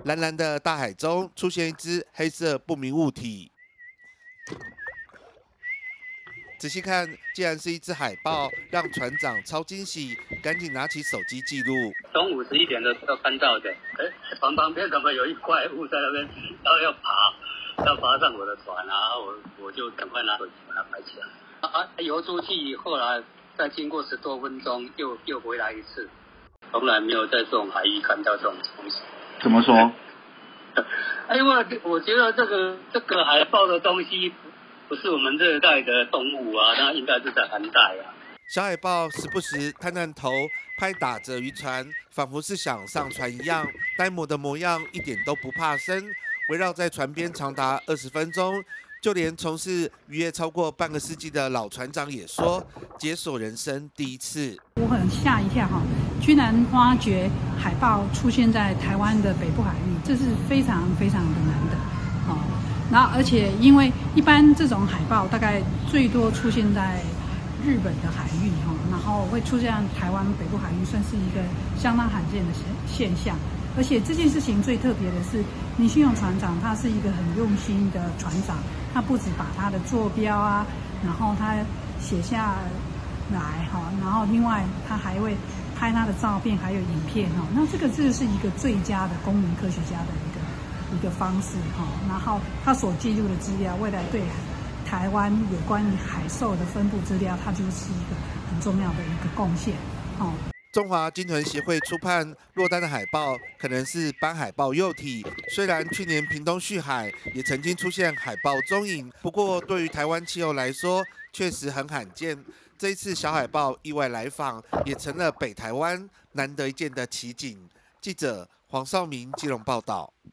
蓝蓝的大海中出现一只黑色不明物体，仔细看，竟然是一只海豹，让船长超惊喜，赶紧拿起手机记录。 中午11点的时候看到的，船旁边怎么有一怪物在那边，然后要爬上我的船啊，我就赶快拿手机把它拍起来。游出去，后来再经过10多分钟，又回来一次，从来没有在这种海域看到这种东西。 怎么说？ 因为我觉得这个海豹的东西不是我们热带的动物啊，那应该是在寒带啊。 小海豹时不时探探头，拍打着渔船，仿佛是想上船一样，呆萌的模样一点都不怕生，围绕在船边长达20分钟。就连从事渔业超过半个世纪的老船长也说，解锁人生第一次。 我很吓一跳哈，居然发觉海豹出现在台湾的北部海域，这是非常非常的难得哦。然后而且因为一般这种海豹大概最多出现在日本的海域哈，然后会出现台湾北部海域，算是一个相当罕见的现象。而且这件事情最特别的是，林信勇船长他是一个很用心的船长，他不止把他的坐标啊，然后他写下来哈，然后另外他还会拍他的照片还有影片哈，那这是一个最佳的公民科学家的一个方式哈，然后他所记录的资料，未来对台湾有关于海兽的分布资料，它就是一个很重要的一个贡献哦。 中华鲸豚协会初判落单的海豹可能是斑海豹幼体，虽然去年屏东旭海也曾经出现海豹踪影，不过对于台湾气候来说确实很罕见。这一次小海豹意外来访，也成了北台湾难得一见的奇景。记者黄少明基隆报道。